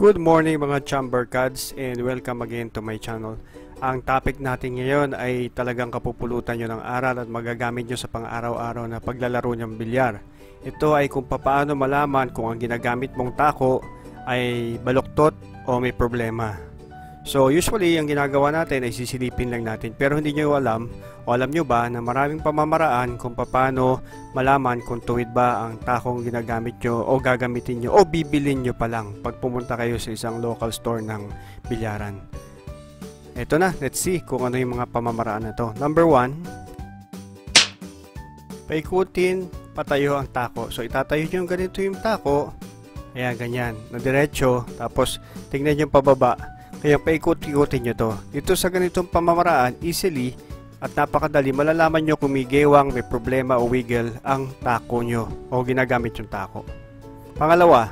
Good morning mga Chamber Cads and welcome again to my channel. Ang topic natin ngayon ay talagang kapupulutan nyo ng aral at magagamit nyo sa pang-araw-araw na paglalaro ng bilyar. Ito ay kung paano malaman kung ang ginagamit mong tako ay baluktot o may problema. So usually ang ginagawa natin ay sisilipin lang natin, pero hindi nyo alam o alam nyo ba na maraming pamamaraan kung paano malaman kung tuwid ba ang takong ginagamit nyo o gagamitin nyo o bibilin nyo pa lang pag pumunta kayo sa isang local store ng bilyaran. Ito na, let's see kung ano yung mga pamamaraan na to. Number 1, paikutin patayo ang tako. So itatayo nyo ganito yung tako, ayan ganyan, na diretso, tapos tingnan nyo pababa. Kaya paikot-ikutin nyo to. Dito sa ganitong pamamaraan, easily at napakadali malalaman nyo kung may gewang, may problema o wiggle ang tako nyo o ginagamit yung tako. Pangalawa,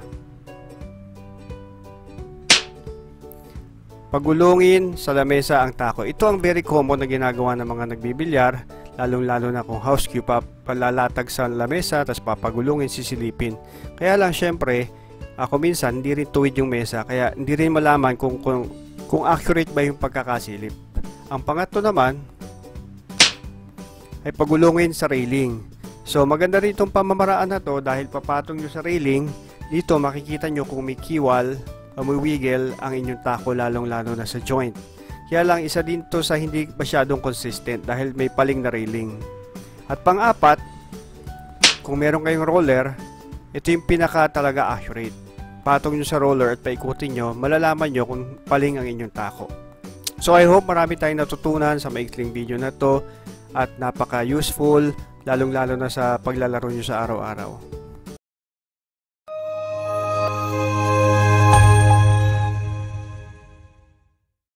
pagulungin sa lamesa ang tako. Ito ang very common na ginagawa ng mga nagbibilyar, lalong-lalo na kung house cue, palalatag sa lamesa, tapos papagulungin, sisilipin. Kaya lang syempre, ako minsan hindi rin tuwid yung mesa, kaya hindi rin malaman kung accurate ba yung pagkakasilip. Ang pangatlo naman ay pagulungin sa railing. So maganda rin itong pamamaraan na to dahil papatong nyo sa railing. Dito makikita nyo kung may kiwal o may wiggle ang inyong tako, lalong-lalo na sa joint. Kaya lang isa din to sa hindi masyadong consistent dahil may paling na railing. At pang-apat, kung meron kayong roller, ito yung pinaka talaga accurate. Patong nyo sa roller at paikutin nyo, malalaman nyo kung paling ang inyong tako. So I hope marami tayong natutunan sa maikling video na to at napaka-useful, lalong-lalo na sa paglalaro nyo sa araw-araw.